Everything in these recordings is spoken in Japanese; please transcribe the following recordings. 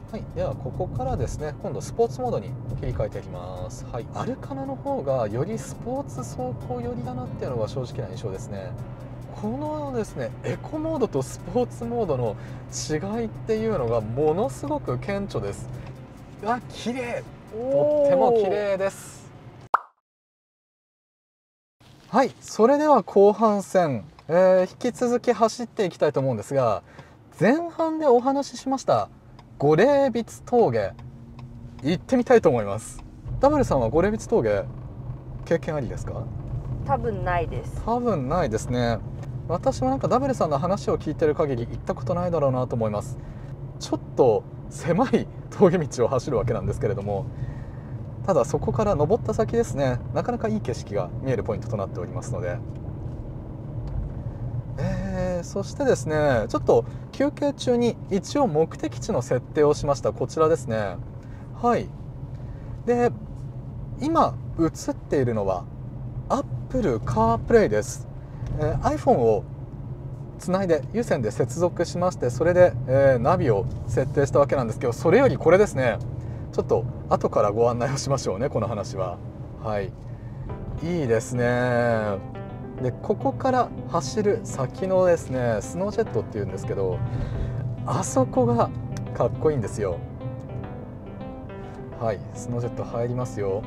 はい、ではここからですね、今度スポーツモードに切り替えていきます。はい、アルカナの方がよりスポーツ走行寄りだなっていうのが正直な印象ですね。このですね、エコモードとスポーツモードの違いっていうのがものすごく顕著です。あ、綺麗、とっても綺麗です。はい、それでは後半戦、引き続き走っていきたいと思うんですが、前半でお話ししました五霊筆峠行ってみたいと思います。ダブルさんは五霊筆峠経験ありですか？ 多分ないです。 多分ないですね。私もなんかダブルさんの話を聞いてる限り行ったことないだろうなと思います。ちょっと狭い峠道を走るわけなんですけれども、ただそこから登った先ですね、なかなかいい景色が見えるポイントとなっておりますので、そしてですね、ちょっと休憩中に一応目的地の設定をしました。こちらですね。はい。で、今映っているのは Apple CarPlay です。iPhone をつないで有線で接続しまして、それで、ナビを設定したわけなんですけど、それよりこれですね、ちょっと後からご案内をしましょうね、この話は。はい、いいですね。でここから走る先のですね、スノージェットっていうんですけど、あそこがかっこいいんですよ。はい、スノージェット入りますよ。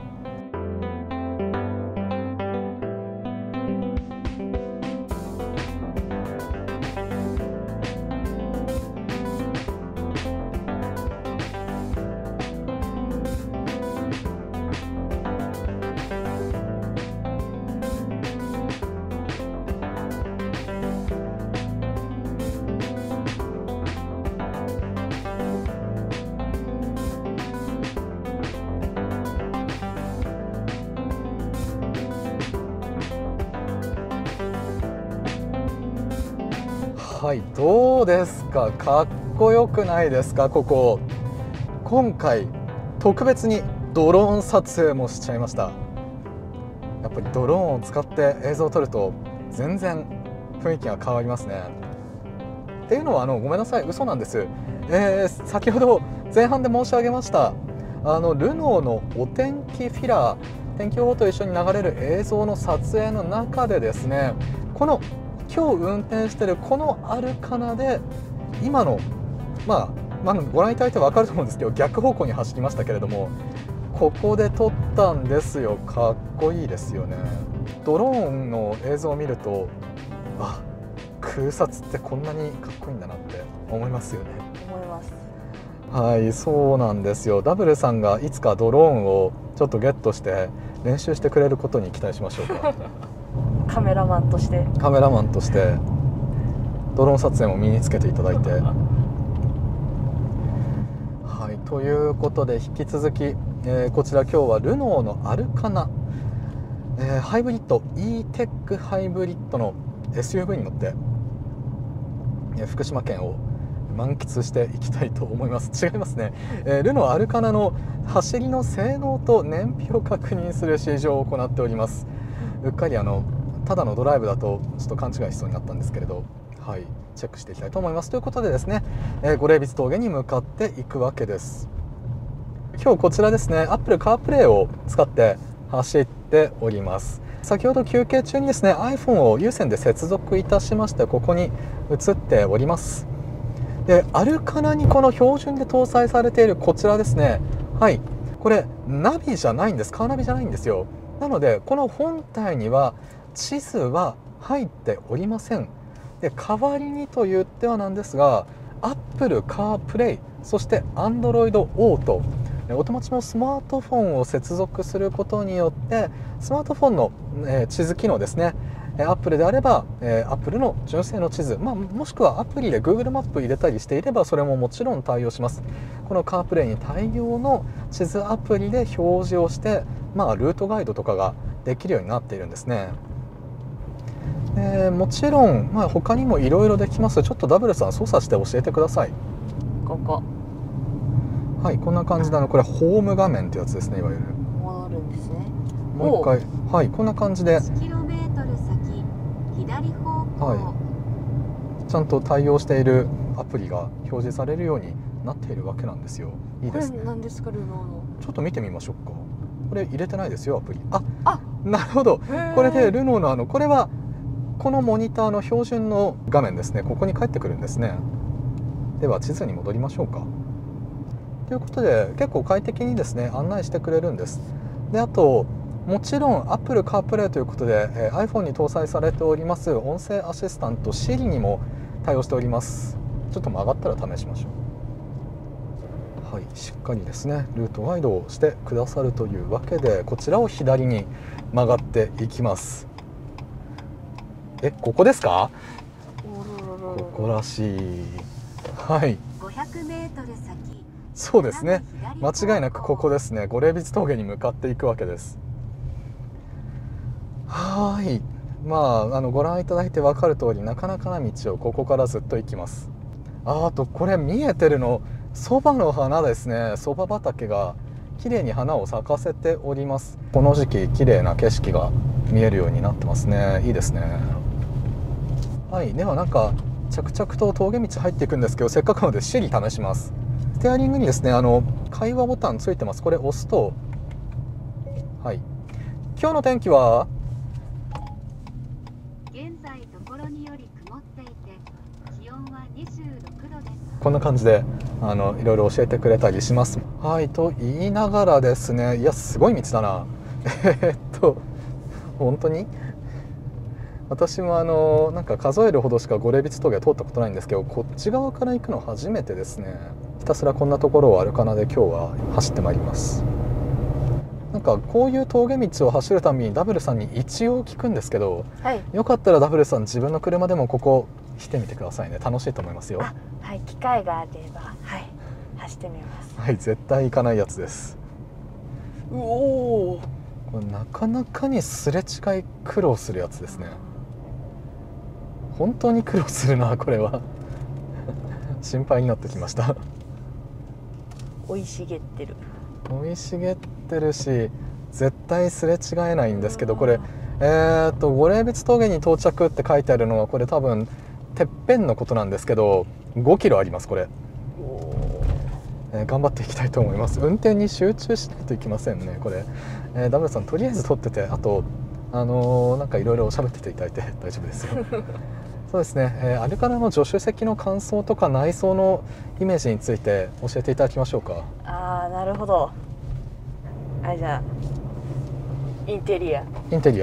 はい、どうですか、かっこよくないですか。ここ今回特別にドローン撮影もしちゃいました。やっぱりドローンを使って映像を撮ると全然雰囲気が変わりますね。っていうのはごめんなさい、嘘なんです。先ほど前半で申し上げましたルノーのお天気フィラー、天気予報と一緒に流れる映像の撮影の中でですね、この今日運転しているこのアルカナで今のご覧いただいて分かると思うんですけど、逆方向に走りましたけれども、ここで撮ったんですよ。かっこいいですよね。ドローンの映像を見ると、あ、空撮ってこんなにかっこいいんだなって思いますよね。 思います。 はい、そうなんですよ。ダブルさんがいつかドローンをちょっとゲットして練習してくれることに期待しましょうか。 カメラマンとして。 カメラマンとしてドローン撮影も身につけていただいて。はい、ということで引き続き、こちら今日はルノーのアルカナ、ハイブリッド E-TEC ハイブリッドの SUV に乗って、福島県を満喫していきたいと思います。違いますね。ルノーアルカナの走りの性能と燃費を確認する試乗を行っております。うっかりただのドライブだとちょっと勘違いしそうになったんですけれど、はい、チェックしていきたいと思います。ということでですね、五霊筆峠に向かっていくわけです。今日こちらですね、Apple CarPlay を使って走っております。先ほど休憩中にですね、 iPhone を有線で接続いたしまして、ここに映っております。で、アルカナにこの標準で搭載されているこちらですね、はい、これナビじゃないんです。カーナビじゃないんですよ。なのでこの本体には地図は入っておりません。で、代わりにと言ってはなんですが、 Apple CarPlay、 そして Android Auto、お手持ちのスマートフォンを接続することによって、スマートフォンの地図機能ですね、アップルであれば、アップルの純正の地図、もしくはアプリで Google マップ入れたりしていればそれももちろん対応します。この CarPlay に対応の地図アプリで表示をして、ルートガイドとかができるようになっているんですね。もちろん、他にもいろいろできます。ちょっとダブルさん操作して教えてください。 ここ。 はい、こんな感じでこれホーム画面ってやつですね、いわゆる。 戻るんですね。 もう一回、はい、こんな感じで。 1キロメートル先、左方向。 はい、ちゃんと対応しているアプリが表示されるようになっているわけなんですよ。いいこれですね。 何ですかルノーの。 ちょっと見てみましょうか。これ入れてないですよ、アプリ。 あ、 なるほど。 へーこれでルノーのこれはこのモニターの標準の画面ですね。ここに返ってくるんですね。では地図に戻りましょうか。ということで結構快適にですね案内してくれるんです。であともちろん Apple CarPlay ということで、iPhone に搭載されております音声アシスタント Siri にも対応しております。ちょっと曲がったら試しましょう。はい、しっかりですねルートガイドをしてくださるというわけで、こちらを左に曲がっていきます。ここですか？ここらしい。はい、 500メートル先。 そうですね、間違いなくここですね。五霊櫃峠に向かっていくわけです。はい、ご覧いただいて分かる通り、なかなかな道をここからずっと行きます。あとこれ見えてるのそばの花ですね。そば畑が綺麗に花を咲かせております。この時期綺麗な景色が見えるようになってますね。いいですね。はい、では着々と峠道入っていくんですけど、せっかくなのでSiri試します。ステアリングにですね会話ボタンついてます。これ押すと、はい、今日の天気は現在ところにより曇っていて、気温は26度です。 こんな感じでいろいろ教えてくれたりします。はい、と言いながらですね、いやすごい道だな。本当に私も数えるほどしか五霊櫃峠は通ったことないんですけど、こっち側から行くの初めてですね。ひたすらこんなところをアルカナで今日は走ってまいります。こういう峠道を走るたびにダブルさんに一応聞くんですけど、 はい、 よかったらダブルさん自分の車でもここ来てみてくださいね。楽しいと思いますよ。 はい、機会があれば、はい、走ってみます。 はい、絶対行かないやつです。 うおー、 これなかなかにすれ違い苦労するやつですね。本当に苦労するなこれは。心配になってきました。 生い茂ってる。 生い茂ってるし絶対すれ違えないんですけど、これ五霊櫃峠に到着って書いてあるのはこれ多分てっぺんのことなんですけど、5キロありますこれ。頑張っていきたいと思います。運転に集中しないといけませんねこれ。ダブルさんとりあえず撮ってて、あといろいろ喋ってていただいて大丈夫ですよ。そうですね、アルカナの助手席の感想とか内装のイメージについて教えていただきましょうか。 ああ、なるほど。じゃあインテリア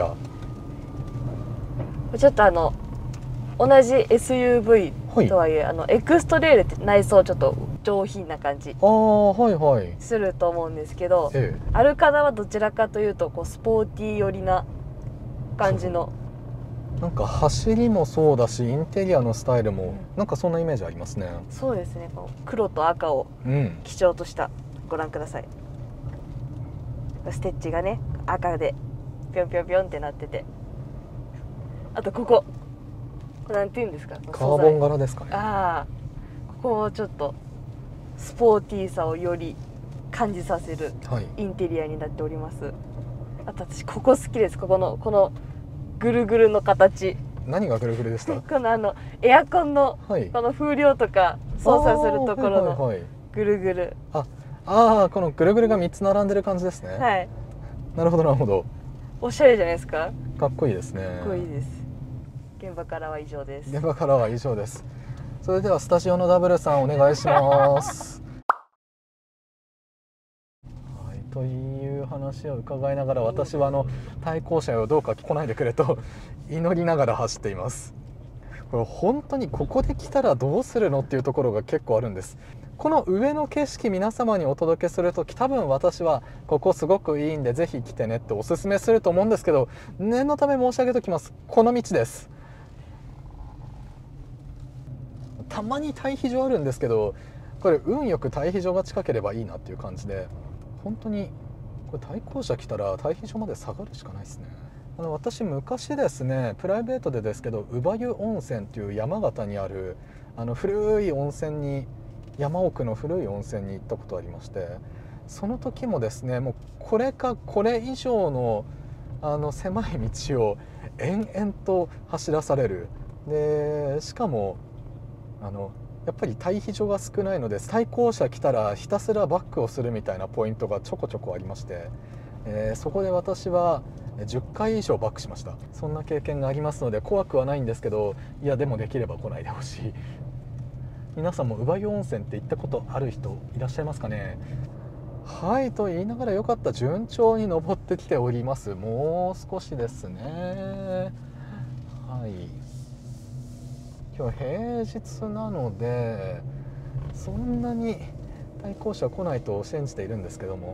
ちょっと同じ SUV とはいえ、エクストレールって内装ちょっと上品な感じはいはい、 すると思うんですけど、アルカナはどちらかというとスポーティー寄りな感じの、 走りもそうだしインテリアのスタイルもそんなイメージありますね。 そうですね、この黒と赤を基調とした、ご覧ください。ステッチがね赤でピョンピョンピョンってなってて、あとこれなんていうんですか、 カーボン柄ですかね。 ここをちょっとスポーティーさをより感じさせるインテリアになっております。あと私ここ好きです。このぐるぐるの形。 何がぐるぐるでした？ このエアコンのこの風量とか操作するところのぐるぐる。 このぐるぐるが3つ並んでる感じですね。 はい。 なるほどなるほど。 おしゃれじゃないですか。 かっこいいですね。 かっこいいです。現場からは以上です。 現場からは以上です。それではスタジオのダブルさんお願いします。はい、という話を伺いながら、私は対向車をどうか来ないでくれと祈りながら走っています。これ本当にここで来たらどうするのっていうところが結構あるんです。この上の景色皆様にお届けするとき、多分私はここすごくいいんでぜひ来てねっておすすめすると思うんですけど、念のため申し上げておきます。この道です。たまに退避場あるんですけど、これ運よく退避場が近ければいいなっていう感じで、本当にこれ対向車来たら退避場まで下がるしかないですね。私昔ですね、プライベートでですけど乳母湯温泉っていう山形にある古い温泉に、山奥の古い温泉に行ったことありまして、その時もですね、もうこれかこれ以上の狭い道を延々と走らされる。でしかもやっぱり対比所が少ないので、対向車来たらひたすらバックをするみたいなポイントがちょこちょこありまして、そこで私は10回以上バックしました。そんな経験がありますので怖くはないんですけど、いやでもできれば来ないでほしい。皆さんも乳母湯温泉って行ったことある人いらっしゃいますかね。はいと言いながら、よかった、順調に登ってきております。もう少しですね。はい、今日平日なのでそんなに対向車来ないと信じているんですけども、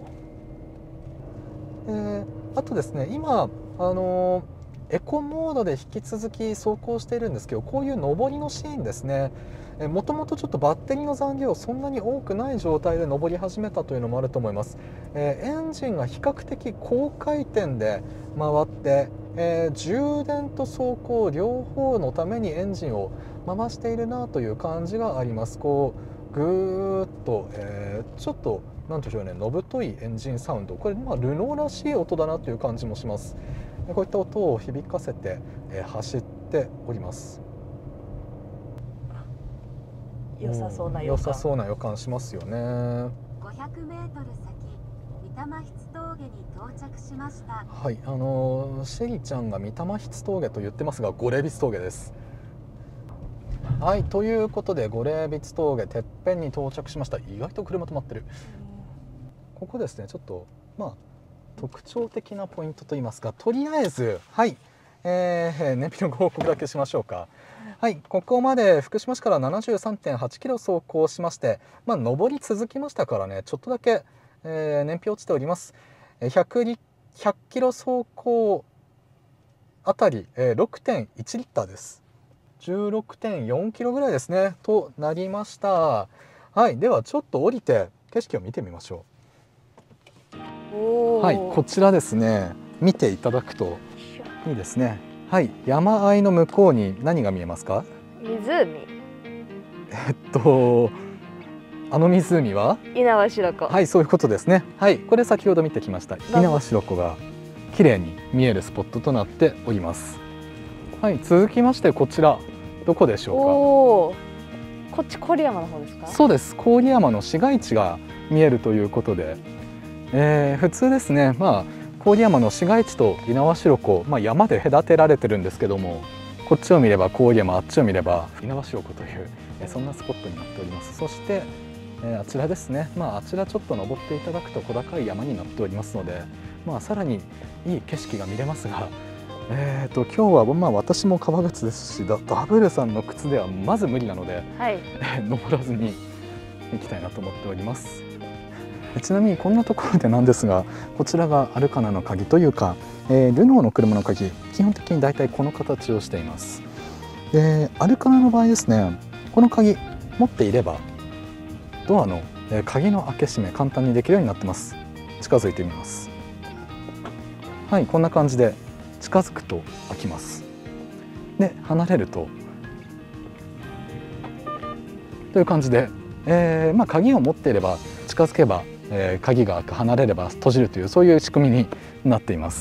あとですね、今エコモードで引き続き走行しているんですけど、こういう上りのシーンですね、もともとちょっとバッテリーの残量そんなに多くない状態で上り始めたというのもあると思います。エンジンが比較的高回転で回って、充電と走行両方のためにエンジンを回しているなという感じがあります。こうぐーっと、ちょっとなんでしょうね、のぶといエンジンサウンド、これルノーらしい音だなという感じもします。こういった音を響かせて、走っております。 良さそうな予感、 良さそうな予感しますよね。 500メートル先、三玉筆峠に到着しました。 はい、シェリちゃんが三玉筆峠と言ってますが、五霊筆峠です。はい、ということで五霊筆峠てっぺんに到着しました。意外と車止まってる。ここですね、ちょっと特徴的なポイントといいますか、とりあえずはい、燃費のご報告だけしましょうか。はい、ここまで福島市から 73.8 キロ走行しまして、上り続きましたからね、ちょっとだけ、燃費落ちております。100キロ走行あたり、6.1 リッターです。16.4 キロぐらいですねとなりました。はい、ではちょっと降りて景色を見てみましょう。はい、こちらですね、見ていただくといいですね。はい、山あいの向こうに何が見えますか？ 湖。 あの湖は猪苗代湖。 はい、そういうことですね。はい、これ先ほど見てきました猪苗代湖が綺麗に見えるスポットとなっております。はい、続きましてこちらどこでしょうか？ こっち郡山の方ですか？ そうです、郡山の市街地が見えるということで、普通ですね、郡山の市街地と猪苗代湖、山で隔てられてるんですけども、こっちを見れば郡山、あっちを見れば猪苗代湖という、そんなスポットになっております。そして、あちらですね、あちらちょっと登っていただくと小高い山になっておりますので、さらにいい景色が見れますが、今日は私も革靴ですし、ダブルさんの靴ではまず無理なので、 はい、 登らずに行きたいなと思っております。ちなみにこんなところでなんですが、こちらがアルカナの鍵というか、ルノーの車の鍵、基本的に大体この形をしています。アルカナの場合ですね、この鍵持っていればドアの鍵の開け閉め簡単にできるようになってます。近づいてみます。はい、こんな感じで近づくと開きます。で離れるという感じで、鍵を持っていれば近づけば、鍵が開く、離れれば閉じるという、そういう仕組みになっています。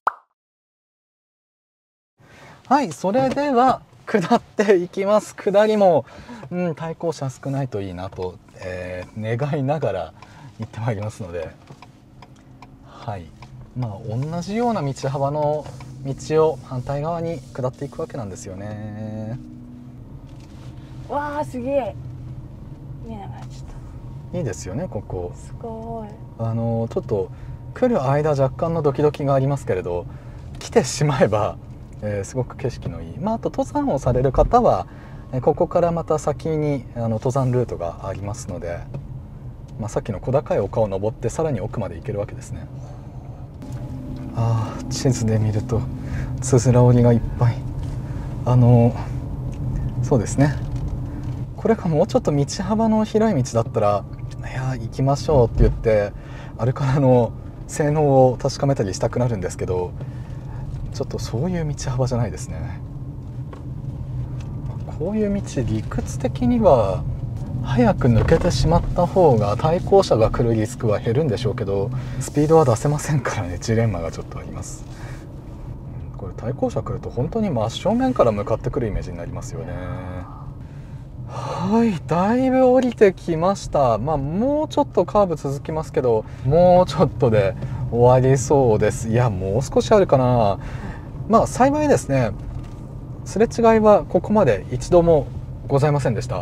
はい、それでは下っていきます。下りも、対向車少ないといいなと、願いながら行ってまいりますので、はい、同じような道幅の道を反対側に下っていくわけなんですよね。 わあ、すげえ。見えなくなっちゃった。 いいですよね、ここ。 すごい。 ちょっと来る間若干のドキドキがありますけれど、来てしまえば、すごく景色のいい。あと登山をされる方は、ここからまた先に登山ルートがありますので、さっきの小高い丘を登ってさらに奥まで行けるわけですね。地図で見るとつづら折りがいっぱい。そうですね、これがもうちょっと道幅の広い道だったら、いや行きましょうって言ってアルカナの性能を確かめたりしたくなるんですけど、ちょっとそういう道幅じゃないですね。こういう道理屈的には早く抜けてしまった方が対向車が来るリスクは減るんでしょうけど、スピードは出せませんからね、ジレンマがちょっとあります。これ対向車来ると本当に真正面から向かってくるイメージになりますよね。 はい、だいぶ降りてきました。もうちょっとカーブ続きますけど、もうちょっとで終わりそうです。いや、もう少しあるかな。幸いですね、すれ違いはここまで一度もございませんでした。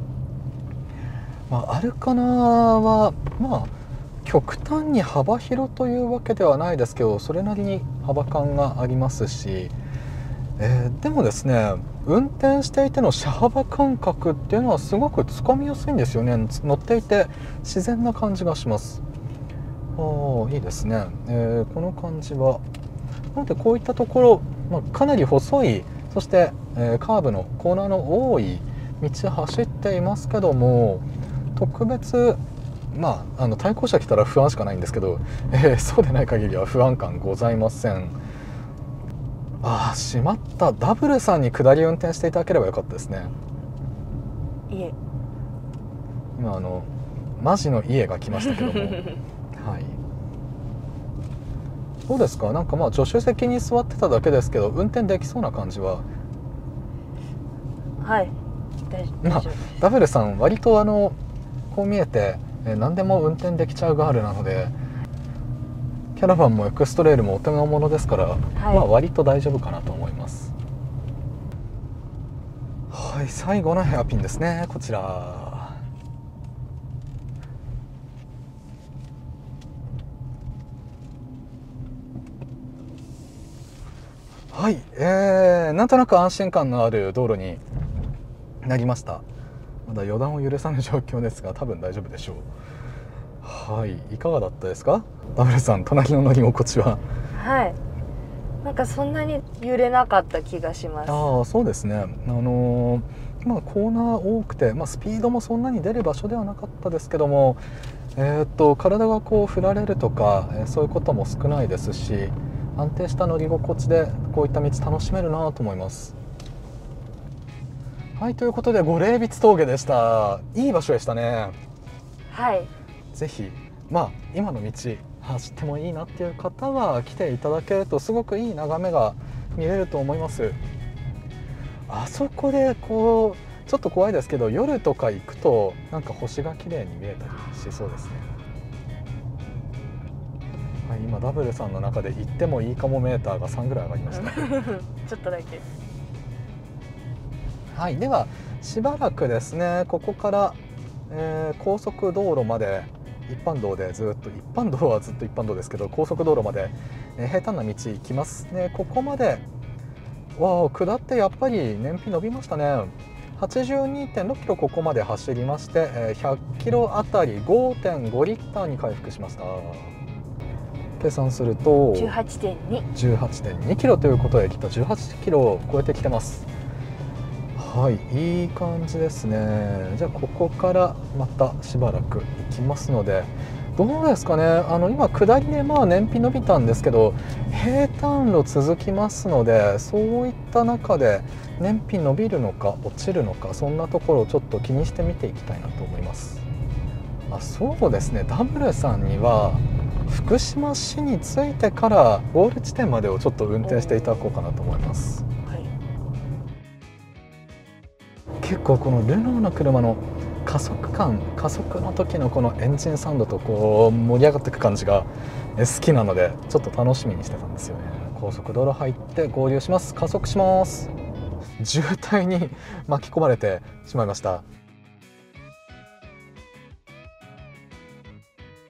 アルカナは極端に幅広というわけではないですけど、それなりに幅感がありますし、でもですね、運転していての車幅感覚っていうのはすごくつかみやすいんですよね。乗っていて自然な感じがします。いいですね、この感じはなので、こういったところ、かなり細い、そして、カーブのコーナーの多い道走っていますけども、特別対向車来たら不安しかないんですけど、そうでない限りは不安感ございません。しまった、ダブルさんに下り運転していただければよかったですね。 いえ、 今マジの家が来ましたけどもはい、どうですか、なんか助手席に座ってただけですけど、運転できそうな感じは。 はい、大丈夫です。 ダブルさん割とこう見えて、何でも運転できちゃうガールなので、キャラバンもエクストレイルもお手の物ですから、割と大丈夫かなと思います。はい、最後のヘアピンですね、こちら。はい、なんとなく安心感のある道路になりました。まだ予断を許さぬ状況ですが、多分大丈夫でしょう。はい、いかがだったですか、ダブルさん、隣の乗り心地は。 はい、なんかそんなに揺れなかった気がします。 そうですね、コーナー多くて、スピードもそんなに出る場所ではなかったですけども、体がこう振られるとか、そういうことも少ないですし、安定した乗り心地でこういった道楽しめるなと思います。はい、ということで五霊櫃峠でした。いい場所でしたね。 はい、 ぜひ今の道走ってもいいなっていう方は来ていただけるとすごくいい眺めが見れると思います。あそこでこうちょっと怖いですけど、夜とか行くとなんか星が綺麗に見えたりしそうですね。はい、今ダブルさんの中で行ってもいいかもメーターが3ぐらい上がりましたちょっとだけ。 はい、ではしばらくですね、ここから、高速道路まで一般道でずっと、一般道はずっと一般道ですけど、高速道路まで、平坦な道行きますね。ここまで下ってやっぱり燃費伸びましたね。82.6 キロここまで走りまして、100キロあたり 5.5 リッターに回復しました。計算すると 18.2 キロということで、きっと18キロを超えてきてます。はい、いい感じですね。じゃあここからまたしばらく行きますので、どうですかね、今下りで燃費伸びたんですけど、平坦路続きますので、そういった中で燃費伸びるのか落ちるのか、そんなところをちょっと気にして見ていきたいなと思います。そうですね、ダブルさんには福島市に着いてからゴール地点までをちょっと運転していただこうかなと思います。結構このルノーの車の加速感、加速の時のこのエンジンサウンドとこう盛り上がっていく感じが好きなので、ちょっと楽しみにしてたんですよね。高速道路入って合流します。加速します。渋滞に巻き込まれてしまいました。